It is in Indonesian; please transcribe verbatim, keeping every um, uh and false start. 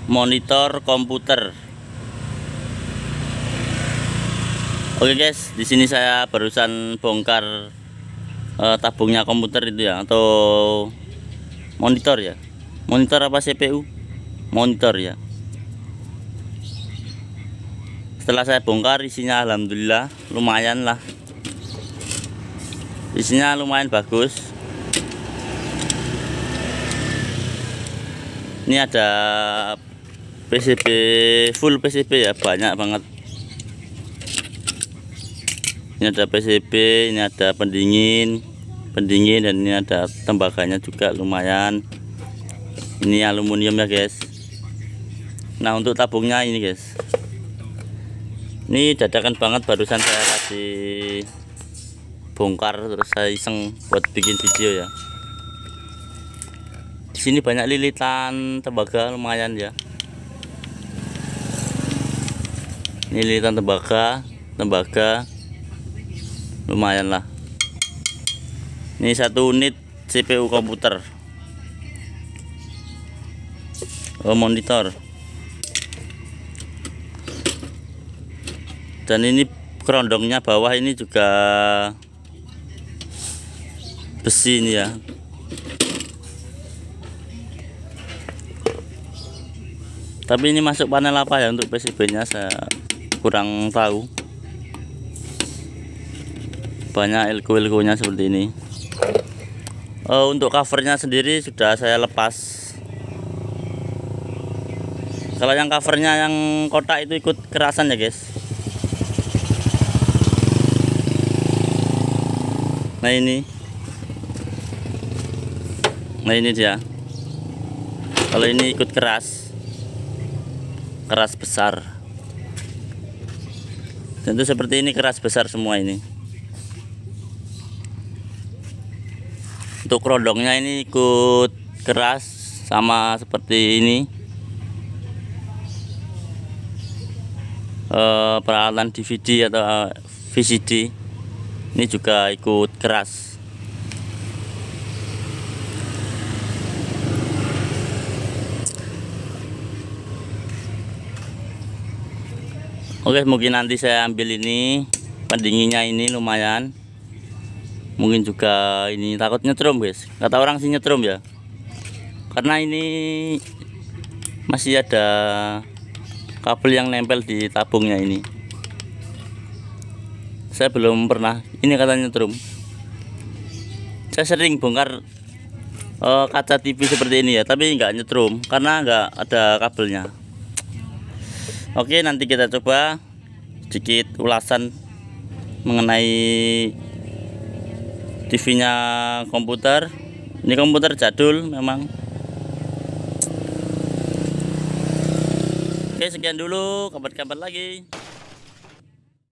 monitor komputer. Oke guys, di sini saya barusan bongkar eh, tabungnya komputer itu ya, atau monitor ya. Monitor apa C P U? Monitor ya. Setelah saya bongkar, isinya alhamdulillah lumayan lah. Isinya lumayan bagus. Ini ada P C B, full P C B ya, banyak banget. Ini ada P C B, ini ada pendingin, pendingin dan ini ada tembaganya juga lumayan. Ini aluminium ya guys. Nah untuk tabungnya ini guys, ini dadakan banget, barusan saya kasih bongkar terus saya iseng buat bikin video ya. Di sini banyak lilitan tembaga lumayan ya. Ini lilitan tembaga, tembaga lumayan lah. Ini satu unit C P U komputer, oh, monitor. Dan ini kerondongnya bawah ini juga besi ini ya. Tapi ini masuk panel apa ya untuk P C B nya saya kurang tahu. Banyak elko-elko nya seperti ini. Uh, untuk covernya sendiri sudah saya lepas. Kalau yang covernya yang kotak itu ikut kerasan ya guys. Nah ini, nah ini dia. Kalau ini ikut keras, keras besar. Tentu seperti ini, keras besar semua ini. Untuk kerondongnya ini ikut keras sama seperti ini. E, peralatan D V D atau V C D ini juga ikut keras. Oke, mungkin nanti saya ambil ini pendinginnya, ini lumayan. Mungkin juga ini takut nyetrum guys, kata orang sih nyetrum ya, karena ini masih ada kabel yang nempel di tabungnya ini. Saya belum pernah, ini katanya nyetrum. Saya sering bongkar uh, kaca T V seperti ini ya, tapi nggak nyetrum karena nggak ada kabelnya. Oke, nanti kita coba sedikit ulasan mengenai T V-nya komputer. Ini komputer jadul memang. Oke, sekian dulu, kabar-kabar lagi.